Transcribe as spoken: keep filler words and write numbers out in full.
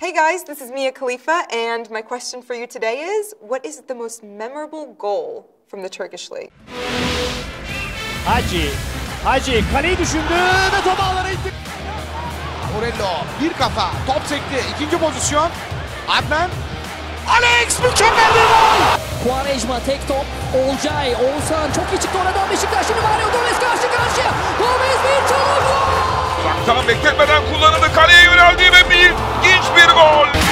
Hey guys, this is Mia Khalifa, and my question for you today is, what is the most memorable goal from the Turkish League? Hacı, Hacı kaleyi düşündü ve topu ağlara itti. Morello bir kafa, top sekti, ikinci pozisyon. Adnan, Alex mükemmel bir gol! Quaresma tek top, Olcay, Oğuzhan çok iyi çıktı oradan Beşiktaş, şimdi Mario Gomez karşı karşıya. Gomez bir çalım gol! Uzaktan bekletmeden kullanıldı, kaleye yöneldi ve bir ilginç bir gol!